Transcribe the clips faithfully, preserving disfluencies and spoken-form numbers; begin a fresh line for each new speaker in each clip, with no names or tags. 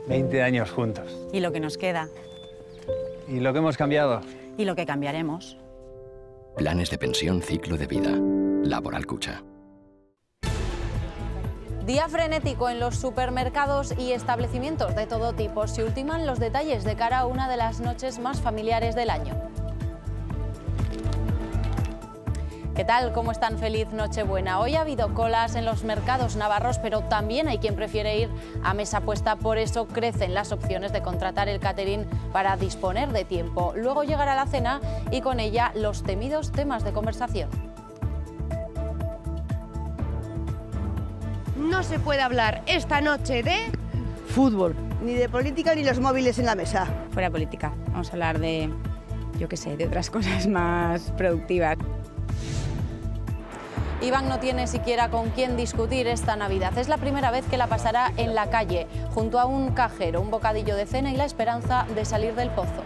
veinte años juntos.
Y lo que nos queda.
¿Y lo que hemos cambiado?
Y lo que cambiaremos.
Planes de pensión ciclo de vida. Laboral Cucha.
Día frenético en los supermercados y establecimientos de todo tipo. Se ultiman los detalles de cara a una de las noches más familiares del año. ¿Qué tal? ¿Cómo están? Feliz Nochebuena. Hoy ha habido colas en los mercados navarros, pero también hay quien prefiere ir a mesa puesta. Por eso crecen las opciones de contratar el catering para disponer de tiempo. Luego llegará la cena y con ella los temidos temas de conversación.
No se puede hablar esta noche de
fútbol,
ni de política ni los móviles en la mesa.
Fuera política, vamos a hablar de, yo qué sé, de otras cosas más productivas.
Iván no tiene siquiera con quién discutir esta Navidad. Es la primera vez que la pasará en la calle, junto a un cajero, un bocadillo de cena y la esperanza de salir del pozo.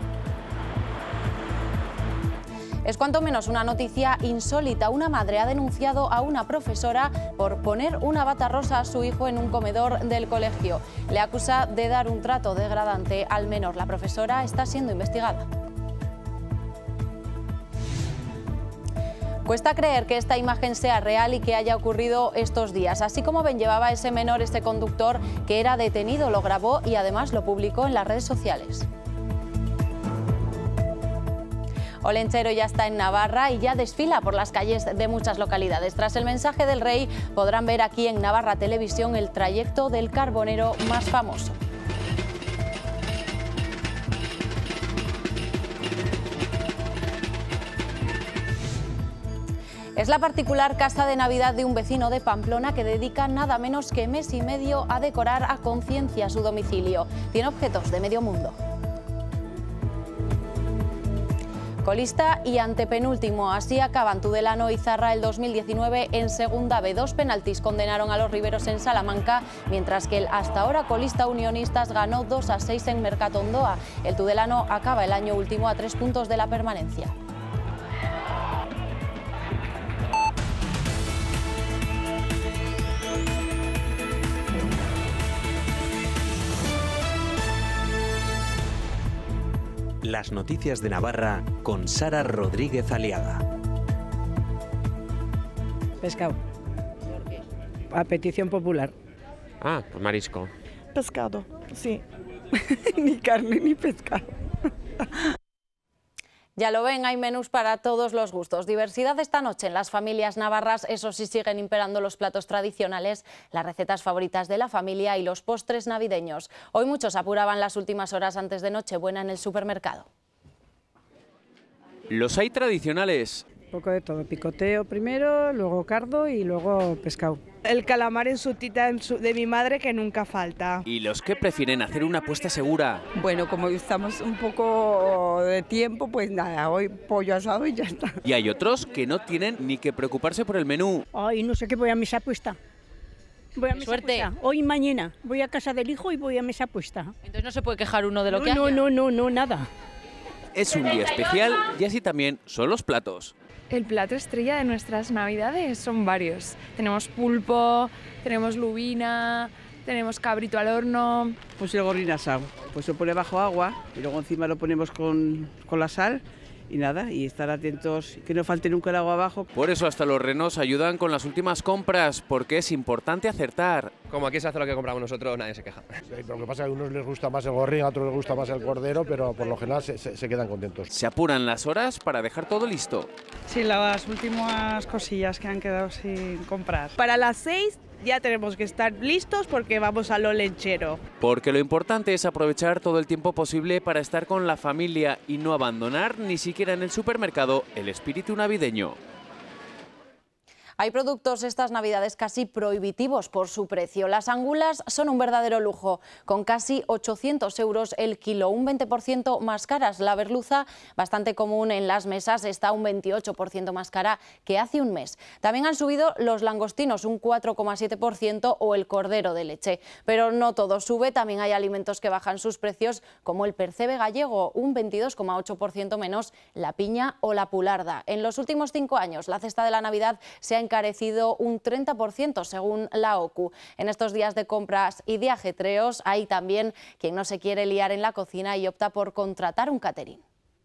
Es cuanto menos una noticia insólita. Una madre ha denunciado a una profesora por poner una bata rosa a su hijo en un comedor del colegio. Le acusa de dar un trato degradante al menor. La profesora está siendo investigada. Cuesta creer que esta imagen sea real y que haya ocurrido estos días. Así como ven llevaba ese menor, este conductor que era detenido, lo grabó y además lo publicó en las redes sociales. Olenchero ya está en Navarra y ya desfila por las calles de muchas localidades. Tras el mensaje del rey podrán ver aquí en Navarra Televisión el trayecto del carbonero más famoso. Es la particular casa de Navidad de un vecino de Pamplona que dedica nada menos que mes y medio a decorar a conciencia su domicilio. Tiene objetos de medio mundo. Colista y antepenúltimo, así acaban Tudelano y Zarra el dos mil diecinueve en Segunda B. Dos penaltis condenaron a los riberos en Salamanca, mientras que el hasta ahora colista Unionistas ganó dos a seis en Mercatondoa. El Tudelano acaba el año último a tres puntos de la permanencia.
Las noticias de Navarra con Sara Rodríguez Aliaga.
Pescado. ¿Por qué? A petición popular.
Ah, pues marisco.
Pescado, sí. Ni carne ni pescado.
Ya lo ven, hay menús para todos los gustos. Diversidad esta noche en las familias navarras, eso sí siguen imperando los platos tradicionales, las recetas favoritas de la familia y los postres navideños. Hoy muchos apuraban las últimas horas antes de Nochebuena en el supermercado.
Los hay tradicionales.
Un poco de todo, picoteo primero, luego cardo y luego pescado.
El calamar en su tita de mi madre que nunca falta.
Y los que prefieren hacer una apuesta segura.
Bueno, como estamos un poco de tiempo, pues nada, hoy pollo asado y ya está.
Y hay otros que no tienen ni que preocuparse por el menú.
Ay, no sé qué, voy a mesa puesta. Voy a mesa
Suerte.
Puesta. Hoy y mañana. Voy a casa del hijo y voy a mesa puesta.
Entonces no se puede quejar uno de lo
no,
que
no,
haya.
No, no, no, nada.
Es un día especial y así también son los platos.
El plato estrella de nuestras navidades son varios. Tenemos pulpo, tenemos lubina, tenemos cabrito al horno.
Pues el gorrín asado, pues se pone bajo agua y luego encima lo ponemos con, con la sal y nada, y estar atentos que no falte nunca el agua abajo.
Por eso hasta los renos ayudan con las últimas compras, porque es importante acertar.
Como aquí se hace lo que compramos nosotros, nadie se queja.
Sí, pero lo que pasa es que a unos les gusta más el gorrín, a otros les gusta más el cordero, pero por lo general se, se, se quedan contentos.
Se apuran las horas para dejar todo listo.
Sí, las últimas cosillas que han quedado sin comprar.
Para las seis ya tenemos que estar listos porque vamos al Olenchero.
Porque lo importante es aprovechar todo el tiempo posible para estar con la familia y no abandonar ni siquiera en el supermercado el espíritu navideño.
Hay productos estas navidades casi prohibitivos por su precio. Las angulas son un verdadero lujo, con casi ochocientos euros el kilo, un veinte por ciento más caras. La merluza, bastante común en las mesas, está un veintiocho por ciento más cara que hace un mes. También han subido los langostinos un cuatro coma siete por ciento o el cordero de leche. Pero no todo sube, también hay alimentos que bajan sus precios, como el percebe gallego, un veintidós coma ocho por ciento menos, la piña o la pularda. En los últimos cinco años, la cesta de la Navidad se ha encarecido un treinta por ciento según la O C U. En estos días de compras y de ajetreos hay también quien no se quiere liar en la cocina y opta por contratar un catering.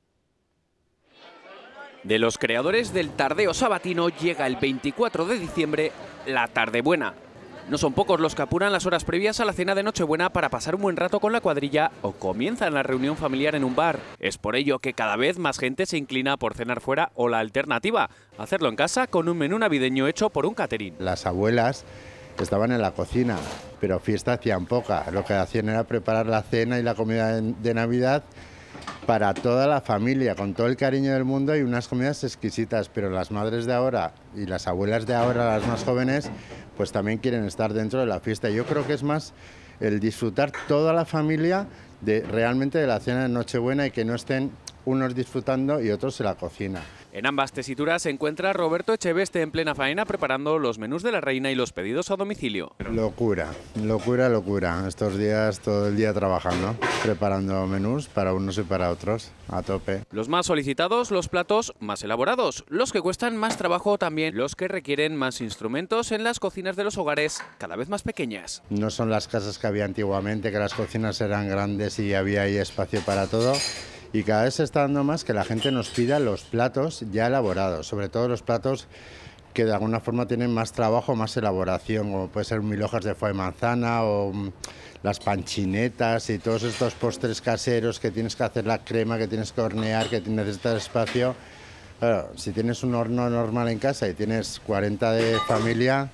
De los creadores del tardeo sabatino llega el veinticuatro de diciembre la Tardebuena. No son pocos los que apuran las horas previas a la cena de Nochebuena para pasar un buen rato con la cuadrilla o comienzan la reunión familiar en un bar. Es por ello que cada vez más gente se inclina por cenar fuera o la alternativa, hacerlo en casa con un menú navideño hecho por un catering.
Las abuelas estaban en la cocina, pero fiesta hacían poca. Lo que hacían era preparar la cena y la comida de Navidad para toda la familia, con todo el cariño del mundo y unas comidas exquisitas, pero las madres de ahora y las abuelas de ahora, las más jóvenes, pues también quieren estar dentro de la fiesta. Yo creo que es más el disfrutar toda la familia de realmente de la cena de Nochebuena y que no estén unos disfrutando y otros en la cocina.
En ambas tesituras se encuentra Roberto Echeveste en plena faena preparando los menús de la reina y los pedidos a domicilio.
Locura, locura, locura. Estos días todo el día trabajando, preparando menús para unos y para otros, a tope.
Los más solicitados, los platos más elaborados, los que cuestan más trabajo también, los que requieren más instrumentos en las cocinas de los hogares cada vez más pequeñas.
No son las casas que había antiguamente, que las cocinas eran grandes y había ahí espacio para todo. Y cada vez se está dando más que la gente nos pida los platos ya elaborados, sobre todo los platos que de alguna forma tienen más trabajo, más elaboración, como puede ser mil hojas de foie de manzana o las panchinetas y todos estos postres caseros que tienes que hacer la crema, que tienes que hornear, que necesitas espacio. Claro, si tienes un horno normal en casa y tienes cuarenta de familia,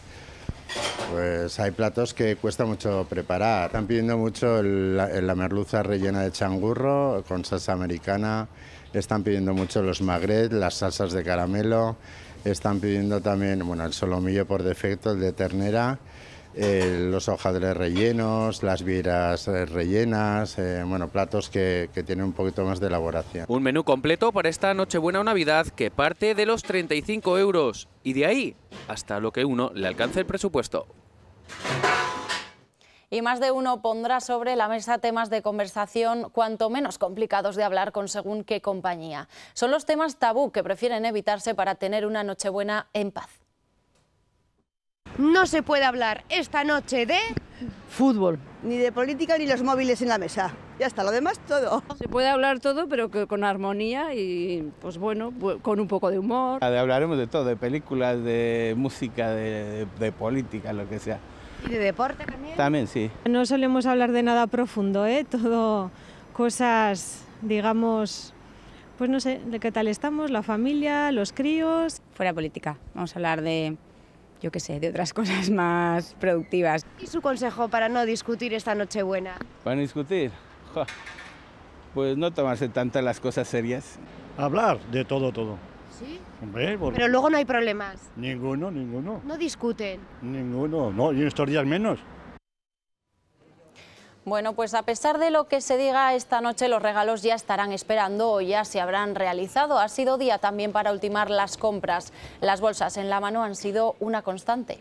pues hay platos que cuesta mucho preparar. Están pidiendo mucho el, la merluza rellena de changurro con salsa americana, están pidiendo mucho los magret, las salsas de caramelo, están pidiendo también bueno, el solomillo por defecto, el de ternera, eh, los hojaldres rellenos, las vieiras rellenas, eh, bueno, platos que, que tienen un poquito más de elaboración.
Un menú completo para esta Nochebuena o Navidad que parte de los treinta y cinco euros y de ahí hasta lo que uno le alcance el presupuesto.
Y más de uno pondrá sobre la mesa temas de conversación cuanto menos complicados de hablar con según qué compañía. Son los temas tabú que prefieren evitarse para tener una Nochebuena en paz.
No se puede hablar esta noche de...
Fútbol.
Ni de política ni los móviles en la mesa. Ya está, lo demás todo.
Se puede hablar todo, pero que con armonía y, pues bueno, con un poco de humor.
Hablaremos de todo, de películas, de música, de, de política, lo que sea.
¿Y de deporte también?
También, sí.
No solemos hablar de nada profundo, ¿eh? Todo cosas, digamos, pues no sé, de qué tal estamos, la familia, los críos.
Fuera política, vamos a hablar de... yo qué sé, de otras cosas más productivas.
¿Y su consejo para no discutir esta Nochebuena?
¿Para discutir? Ja. Pues no tomarse tantas las cosas serias.
Hablar de todo, todo.
¿Sí?
Hombre, porque...
Pero luego no hay problemas.
Ninguno, ninguno.
No discuten.
Ninguno, no, y en estos días menos.
Bueno, pues a pesar de lo que se diga esta noche, los regalos ya estarán esperando o ya se habrán realizado. Ha sido día también para ultimar las compras. Las bolsas en la mano han sido una constante.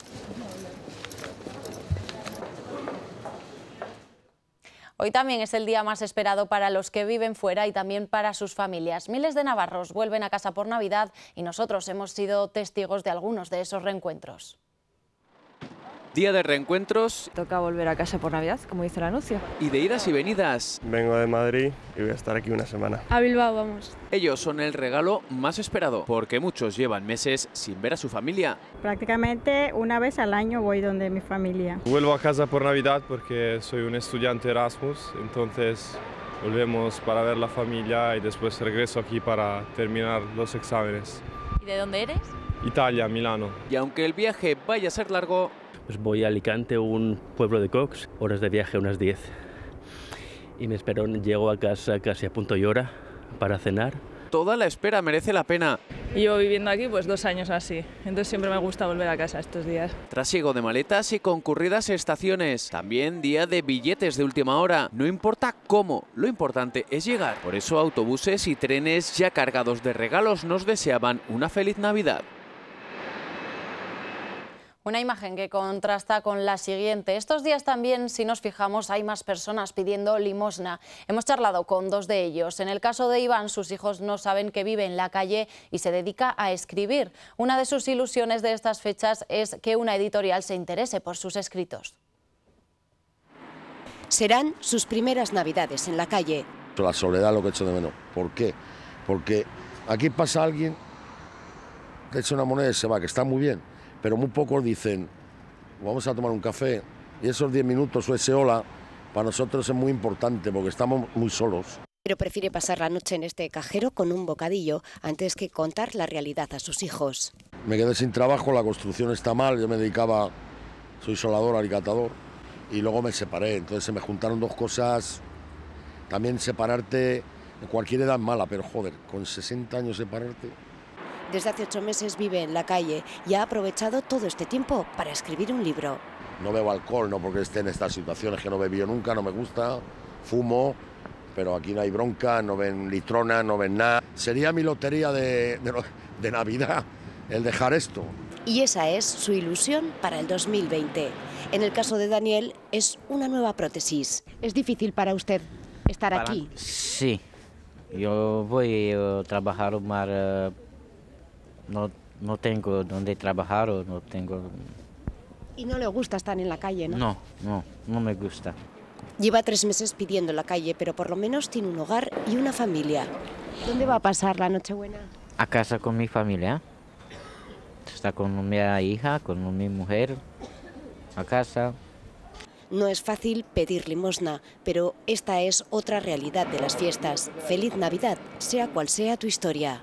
Hoy también es el día más esperado para los que viven fuera y también para sus familias. Miles de navarros vuelven a casa por Navidad y nosotros hemos sido testigos de algunos de esos reencuentros.
Día de reencuentros.
Toca volver a casa por Navidad, como dice el anuncio.
Y de idas y venidas.
Vengo de Madrid y voy a estar aquí una semana.
A Bilbao vamos.
Ellos son el regalo más esperado, porque muchos llevan meses sin ver a su familia.
Prácticamente una vez al año voy donde mi familia.
Vuelvo a casa por Navidad porque soy un estudiante Erasmus, entonces volvemos para ver la familia y después regreso aquí para terminar los exámenes.
¿Y de dónde eres?
Italia, Milano.
Y aunque el viaje vaya a ser largo...
Pues voy a Alicante, un pueblo de Cox, horas de viaje unas diez. Y me espero, llego a casa casi a punto y hora para cenar.
Toda la espera merece la pena.
Llevo viviendo aquí pues dos años así, entonces siempre me gusta volver a casa estos días.
Trasiego de maletas y concurridas estaciones. También día de billetes de última hora. No importa cómo, lo importante es llegar. Por eso autobuses y trenes ya cargados de regalos nos deseaban una feliz Navidad.
Una imagen que contrasta con la siguiente. Estos días también, si nos fijamos, hay más personas pidiendo limosna. Hemos charlado con dos de ellos. En el caso de Iván, sus hijos no saben que vive en la calle y se dedica a escribir. Una de sus ilusiones de estas fechas es que una editorial se interese por sus escritos.
Serán sus primeras navidades en la calle.
La soledad lo que echo de menos. ¿Por qué? Porque aquí pasa alguien, te echa una moneda y se va, que está muy bien. Pero muy pocos dicen, vamos a tomar un café, y esos diez minutos o ese hola, para nosotros es muy importante porque estamos muy solos.
Pero prefiere pasar la noche en este cajero con un bocadillo antes que contar la realidad a sus hijos.
Me quedé sin trabajo, la construcción está mal, yo me dedicaba, soy soldador, alicatador, y luego me separé, entonces se me juntaron dos cosas. También separarte, en cualquier edad es mala, pero joder, con sesenta años separarte...
Desde hace ocho meses vive en la calle y ha aprovechado todo este tiempo para escribir un libro.
No bebo alcohol, no porque esté en estas situaciones que no bebí nunca, no me gusta, fumo, pero aquí no hay bronca, no ven litrona, no ven nada. Sería mi lotería de, de, de Navidad el dejar esto.
Y esa es su ilusión para el dos mil veinte. En el caso de Daniel es una nueva prótesis. ¿Es difícil para usted estar
para...
aquí?
Sí, yo voy a trabajar más... No, no tengo donde trabajar o no tengo...
¿Y no le gusta estar en la calle, no?
No, no, no me gusta.
Lleva tres meses pidiendo la calle, pero por lo menos tiene un hogar y una familia. ¿Dónde va a pasar la Nochebuena?
A casa con mi familia. Está con mi hija, con mi mujer, a casa.
No es fácil pedir limosna, pero esta es otra realidad de las fiestas. Feliz Navidad, sea cual sea tu historia.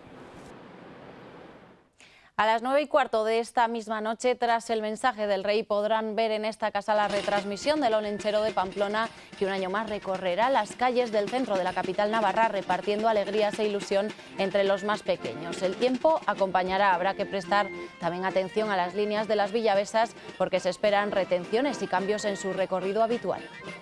A las nueve y cuarto de esta misma noche, tras el mensaje del Rey, podrán ver en esta casa la retransmisión del Olenchero de Pamplona, que un año más recorrerá las calles del centro de la capital navarra, repartiendo alegrías e ilusión entre los más pequeños. El tiempo acompañará, habrá que prestar también atención a las líneas de las villavesas, porque se esperan retenciones y cambios en su recorrido habitual.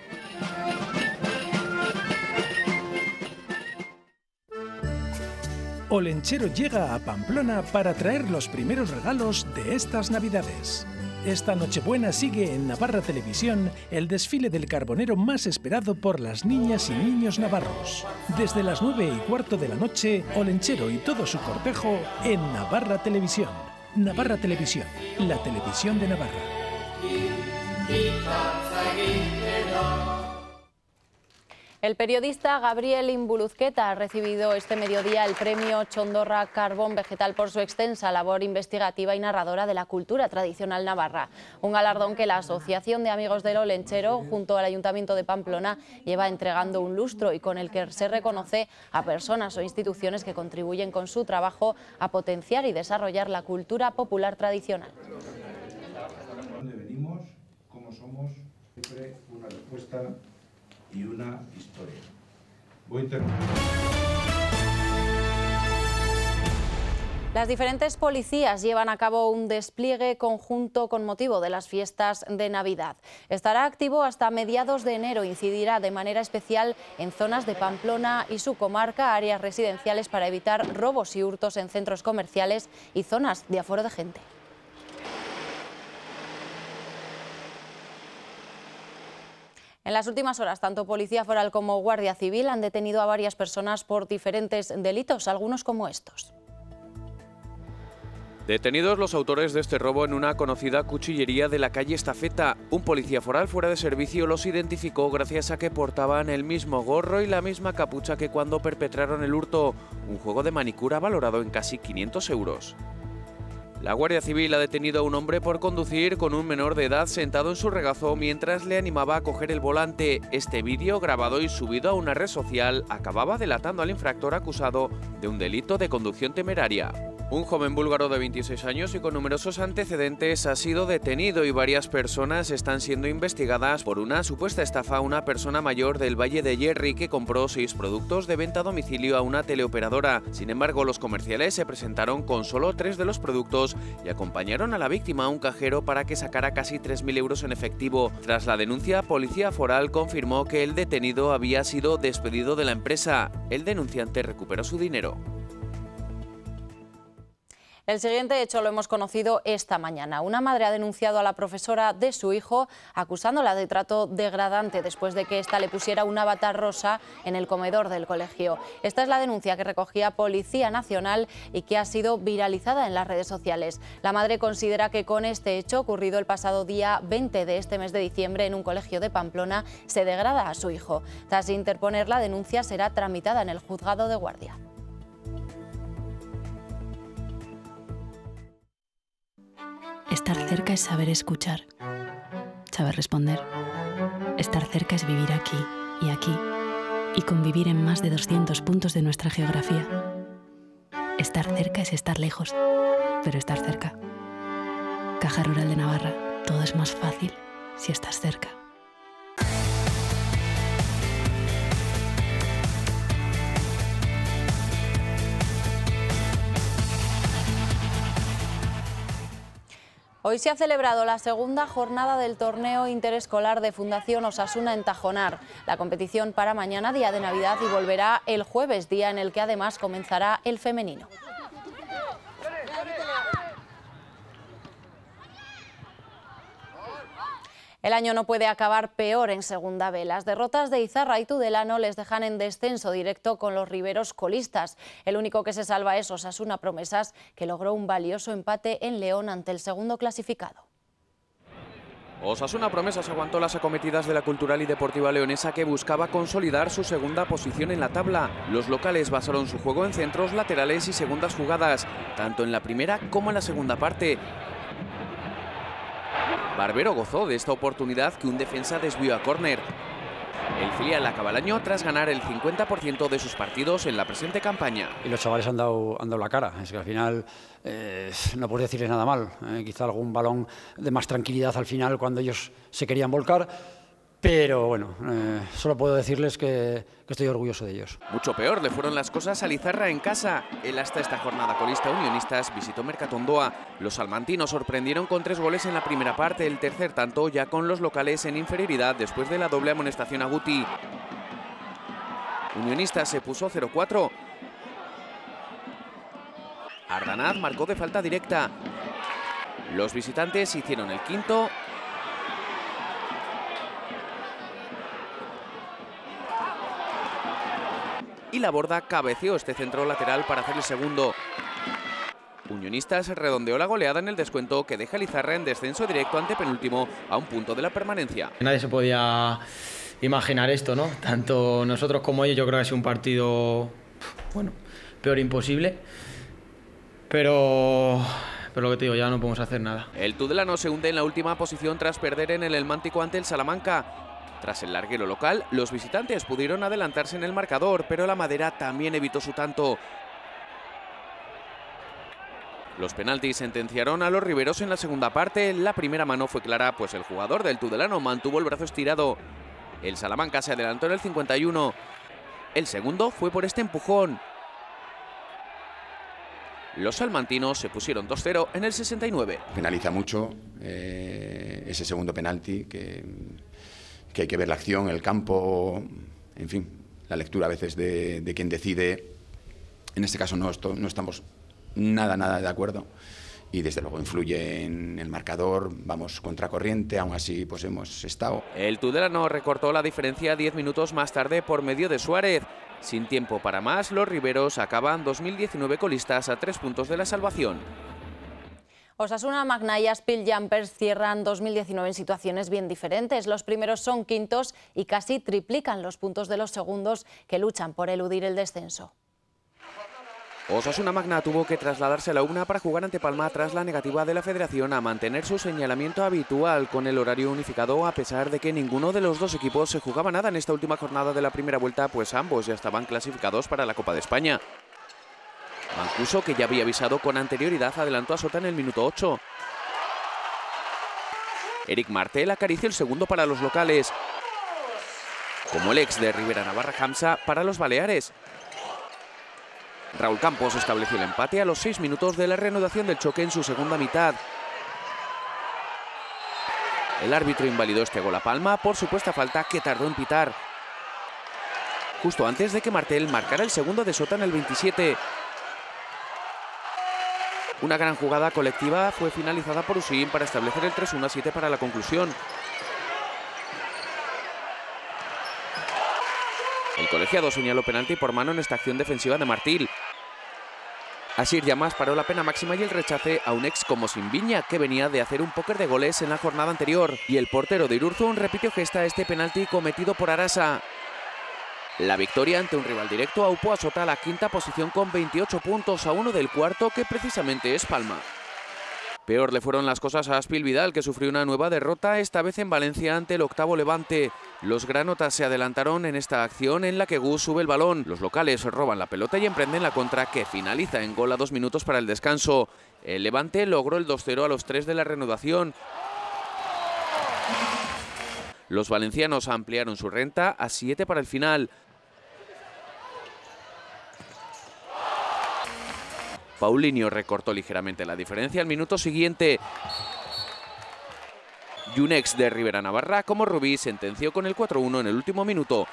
Olenchero llega a Pamplona para traer los primeros regalos de estas Navidades. Esta Nochebuena sigue en Navarra Televisión el desfile del carbonero más esperado por las niñas y niños navarros. Desde las nueve y cuarto de la noche, Olenchero y todo su cortejo en Navarra Televisión. Navarra Televisión, la televisión de Navarra.
El periodista Gabriel Imbuluzqueta ha recibido este mediodía el premio Chondorra Carbón Vegetal por su extensa labor investigativa y narradora de la cultura tradicional navarra. Un galardón que la Asociación de Amigos del Olenchero, junto al Ayuntamiento de Pamplona, lleva entregando un lustro y con el que se reconoce a personas o instituciones que contribuyen con su trabajo a potenciar y desarrollar la cultura popular tradicional.
¿Dónde venimos? ¿Cómo somos? Siempre una respuesta y una historia. Voy a terminar.
Las diferentes policías llevan a cabo un despliegue conjunto con motivo de las fiestas de Navidad. Estará activo hasta mediados de enero, incidirá de manera especial en zonas de Pamplona y su comarca, áreas residenciales para evitar robos y hurtos en centros comerciales y zonas de aforo de gente. En las últimas horas, tanto Policía Foral como Guardia Civil han detenido a varias personas por diferentes delitos, algunos como estos.
Detenidos los autores de este robo en una conocida cuchillería de la calle Estafeta. Un policía foral fuera de servicio los identificó gracias a que portaban el mismo gorro y la misma capucha que cuando perpetraron el hurto, un juego de manicura valorado en casi quinientos euros. La Guardia Civil ha detenido a un hombre por conducir con un menor de edad sentado en su regazo mientras le animaba a coger el volante. Este vídeo, grabado y subido a una red social, acababa delatando al infractor acusado de un delito de conducción temeraria. Un joven búlgaro de veintiséis años y con numerosos antecedentes ha sido detenido y varias personas están siendo investigadas por una supuesta estafa a una persona mayor del Valle de Yerri que compró seis productos de venta a domicilio a una teleoperadora. Sin embargo, los comerciales se presentaron con solo tres de los productos y acompañaron a la víctima a un cajero para que sacara casi tres mil euros en efectivo. Tras la denuncia, Policía Foral confirmó que el detenido había sido despedido de la empresa. El denunciante recuperó su dinero.
El siguiente hecho lo hemos conocido esta mañana. Una madre ha denunciado a la profesora de su hijo acusándola de trato degradante después de que ésta le pusiera un avatar rosa en el comedor del colegio. Esta es la denuncia que recogía Policía Nacional y que ha sido viralizada en las redes sociales. La madre considera que con este hecho, ocurrido el pasado día veinte de este mes de diciembre en un colegio de Pamplona, se degrada a su hijo. Tras interponer la denuncia, será tramitada en el juzgado de guardia.
Estar cerca es saber escuchar, saber responder. Estar cerca es vivir aquí y aquí y convivir en más de doscientos puntos de nuestra geografía. Estar cerca es estar lejos, pero estar cerca. Caja Rural de Navarra, todo es más fácil si estás cerca.
Hoy se ha celebrado la segunda jornada del torneo interescolar de Fundación Osasuna en Tajonar. La competición para mañana, día de Navidad, y volverá el jueves, día en el que además comenzará el femenino. El año no puede acabar peor en Segunda B. Las derrotas de Izarra y Tudelano les dejan en descenso directo con los riberos colistas. El único que se salva es Osasuna Promesas, que logró un valioso empate en León ante el segundo clasificado.
Osasuna Promesas aguantó las acometidas de la Cultural y Deportiva Leonesa, que buscaba consolidar su segunda posición en la tabla. Los locales basaron su juego en centros, laterales y segundas jugadas, tanto en la primera como en la segunda parte. Barbero gozó de esta oportunidad que un defensa desvió a córner. El filial acaba el año tras ganar el cincuenta por ciento de sus partidos en la presente campaña.
Y los chavales han dado, han dado la cara. Es que al final eh, no puedes decirles nada mal. Eh, quizá algún balón de más tranquilidad al final cuando ellos se querían volcar. Pero bueno, eh, solo puedo decirles que, que estoy orgulloso de ellos.
Mucho peor le fueron las cosas a Lizarra en casa. El hasta esta jornada colista Unionistas visitó Mercatondoa. Los salmantinos sorprendieron con tres goles en la primera parte, el tercer tanto ya con los locales en inferioridad después de la doble amonestación a Guti. Unionistas se puso cero cuatro. Ardanaz marcó de falta directa. Los visitantes hicieron el quinto. Y la Borda cabeceó este centro lateral para hacer el segundo. Unionistas redondeó la goleada en el descuento que deja a Lizarra en descenso directo ante penúltimo a un punto de la permanencia.
Nadie se podía imaginar esto, ¿no? Tanto nosotros como ellos. Yo creo que ha sido un partido, bueno, peor imposible. Pero, pero lo que te digo, ya no podemos hacer nada.
El Tudelano se hunde en la última posición tras perder en el Elmántico ante el Salamanca. Tras el larguero local, los visitantes pudieron adelantarse en el marcador, pero la Madera también evitó su tanto. Los penaltis sentenciaron a los riberos en la segunda parte. La primera mano fue clara, pues el jugador del Tudelano mantuvo el brazo estirado. El Salamanca se adelantó en el cincuenta y uno. El segundo fue por este empujón. Los salmantinos se pusieron dos cero en el sesenta y nueve.
Penaliza mucho eh, ese segundo penalti, que, que hay que ver la acción, el campo, en fin, la lectura a veces de, de quien decide. En este caso no, esto, no estamos nada, nada de acuerdo y desde luego influye en el marcador, vamos contracorriente, aún así pues hemos estado.
El Tudelano recortó la diferencia diez minutos más tarde por medio de Suárez. Sin tiempo para más, los riberos acaban dos mil diecinueve colistas a tres puntos de la salvación.
Osasuna, Magna y Aspil Jumpers cierran dos mil diecinueve en situaciones bien diferentes. Los primeros son quintos y casi triplican los puntos de los segundos, que luchan por eludir el descenso.
Osasuna Magna tuvo que trasladarse a la una para jugar ante Palma tras la negativa de la Federación a mantener su señalamiento habitual con el horario unificado, a pesar de que ninguno de los dos equipos se jugaba nada en esta última jornada de la primera vuelta, pues ambos ya estaban clasificados para la Copa de España. Mancuso, que ya había avisado con anterioridad, adelantó a Sota en el minuto ocho. Eric Martel acarició el segundo para los locales, como el ex de Rivera Navarra Hamza para los baleares. Raúl Campos estableció el empate a los seis minutos de la reanudación del choque en su segunda mitad. El árbitro invalidó este gol a Palma por supuesta falta que tardó en pitar, justo antes de que Martel marcara el segundo de Sota en el veintisiete. Una gran jugada colectiva fue finalizada por Usain para establecer el tres uno a siete para la conclusión. El colegiado señaló penalti por mano en esta acción defensiva de Martil. Asir Llamas paró la pena máxima y el rechace a un ex como Simbiña, que venía de hacer un póker de goles en la jornada anterior. Y el portero de Irurzun repitió gesta este penalti cometido por Arasa. La victoria ante un rival directo aupó a Sota a la quinta posición con veintiocho puntos, a uno del cuarto, que precisamente es Palma. Peor le fueron las cosas a Aspil Vidal, que sufrió una nueva derrota, esta vez en Valencia ante el octavo Levante. Los granotas se adelantaron en esta acción en la que Gus sube el balón. Los locales roban la pelota y emprenden la contra, que finaliza en gol a dos minutos para el descanso. El Levante logró el dos cero a los tres de la reanudación. Los valencianos ampliaron su renta a siete para el final. Paulinho recortó ligeramente la diferencia al minuto siguiente. Y un ex de Rivera Navarra como Rubí sentenció con el cuatro uno en el último minuto.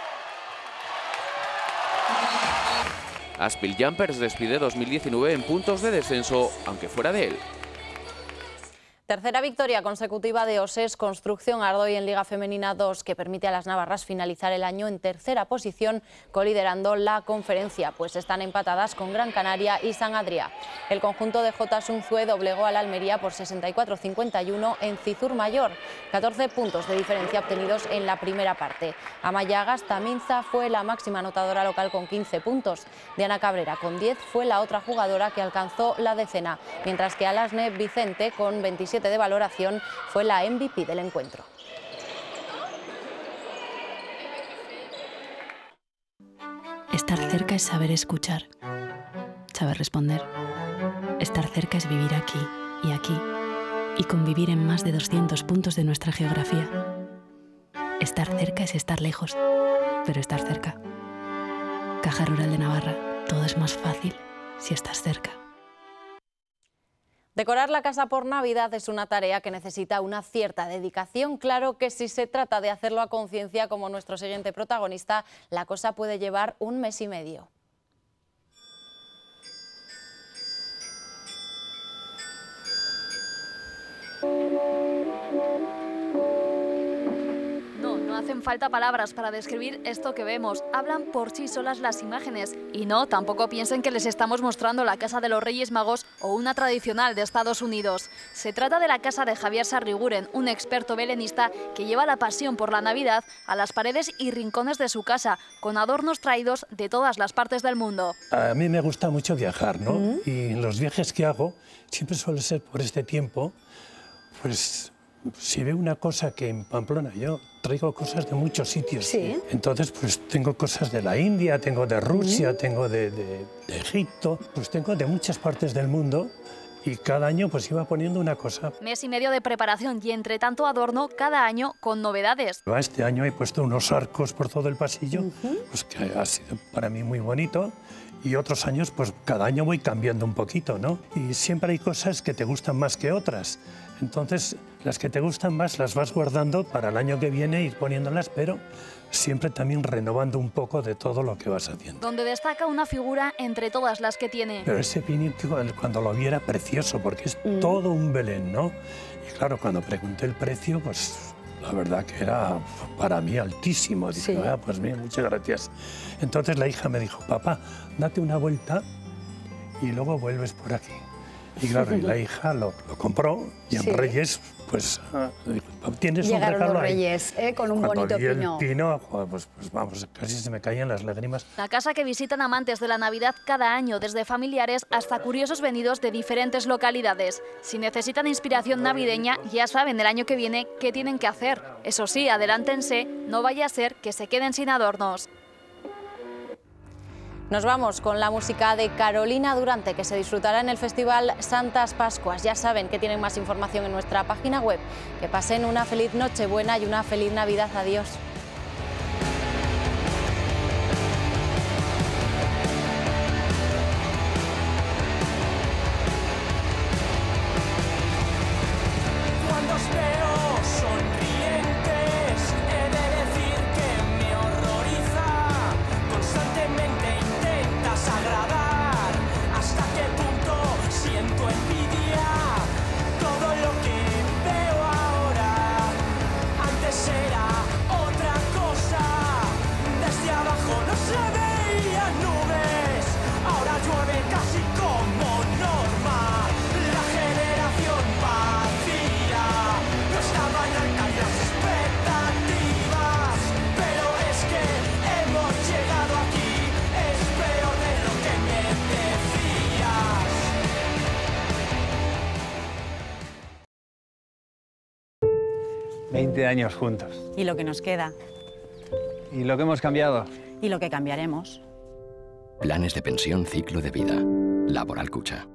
Aspil Jumpers despide dos mil diecinueve en puntos de descenso, aunque fuera de él.
Tercera victoria consecutiva de Osés Construcción Ardoy en Liga Femenina dos, que permite a las navarras finalizar el año en tercera posición, coliderando la conferencia, pues están empatadas con Gran Canaria y San Adrià. El conjunto de J. Sunzue doblegó al Almería por sesenta y cuatro a cincuenta y uno en Cizur Mayor, catorce puntos de diferencia obtenidos en la primera parte. Amaya Gastaminza fue la máxima anotadora local con quince puntos. Diana Cabrera con diez fue la otra jugadora que alcanzó la decena, mientras que Alasne Vicente con veintisiete de valoración fue la M V P del encuentro.
Estar cerca es saber escuchar, saber responder. Estar cerca es vivir aquí y aquí y convivir en más de doscientos puntos de nuestra geografía. Estar cerca es estar lejos, pero estar cerca. Caja Rural de Navarra, todo es más fácil si estás cerca.
Decorar la casa por Navidad es una tarea que necesita una cierta dedicación. Claro que si se trata de hacerlo a conciencia, como nuestro siguiente protagonista, la cosa puede llevar un mes y medio.
No, no hacen falta palabras para describir esto que vemos. Hablan por sí solas las imágenes. Y no, tampoco piensen que les estamos mostrando la casa de los Reyes Magos o una tradicional de Estados Unidos. Se trata de la casa de Javier Sarriguren, un experto belenista que lleva la pasión por la Navidad a las paredes y rincones de su casa, con adornos traídos de todas las partes del mundo.
A mí me gusta mucho viajar, ¿no? Mm. Y en los viajes que hago, siempre suele ser por este tiempo, pues si veo una cosa que en Pamplona, yo traigo cosas de muchos sitios. Sí. Entonces, pues tengo cosas de la India, tengo de Rusia, mm. tengo de, de, de Egipto, pues tengo de muchas partes del mundo. Y cada año pues iba poniendo una cosa.
Mes y medio de preparación y entre tanto adorno cada año con novedades.
Este año he puesto unos arcos por todo el pasillo, uh-huh. pues que ha sido para mí muy bonito. Y otros años, pues cada año voy cambiando un poquito, ¿no? Y siempre hay cosas que te gustan más que otras. Entonces, las que te gustan más las vas guardando para el año que viene, ir poniéndolas, pero siempre también renovando un poco de todo lo que vas haciendo.
Donde destaca una figura entre todas las que tiene.
Pero ese pino, cuando lo vi, era precioso, porque es mm. todo un Belén, ¿no? Y claro, cuando pregunté el precio, pues la verdad que era para mí altísimo. Dije, sí. ah, pues mira, muchas gracias. Entonces la hija me dijo, papá, date una vuelta y luego vuelves por aquí. Y claro, y la hija lo, lo compró y en sí. Reyes, pues, tienes un regalo.
Llegaron los Reyes, ¿eh? Con un
Cuando
bonito
vi
pino.
el pino, pues, pues vamos, casi se me caían las lágrimas.
La casa que visitan amantes de la Navidad cada año, desde familiares hasta curiosos venidos de diferentes localidades. Si necesitan inspiración navideña, ya saben el año que viene qué tienen que hacer. Eso sí, adelántense, no vaya a ser que se queden sin adornos.
Nos vamos con la música de Carolina Durante, que se disfrutará en el Festival Santas Pascuas. Ya saben que tienen más información en nuestra página web. Que pasen una feliz Nochebuena y una feliz Navidad. Adiós.
Siento
veinte años juntos.
Y lo que nos queda.
Y lo que hemos cambiado.
Y lo que cambiaremos.
Planes de pensión ciclo de vida. Laboral Cucha.